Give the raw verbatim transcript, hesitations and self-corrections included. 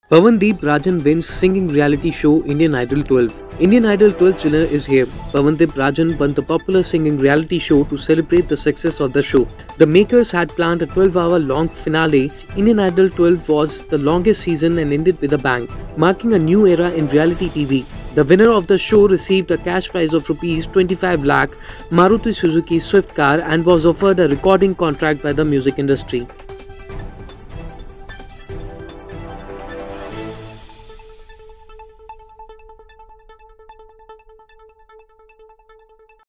Pawandeep Rajan wins singing reality show Indian Idol twelve. Indian Idol twelve winner is here. Pawandeep Rajan won the popular singing reality show to celebrate the success of the show. The makers had planned a twelve hour long finale. Indian Idol twelve was the longest season and ended with a bang, marking a new era in reality T V. The winner of the show received a cash prize of rupees twenty-five lakh, Maruti Suzuki Swift car, and was offered a recording contract by the music industry.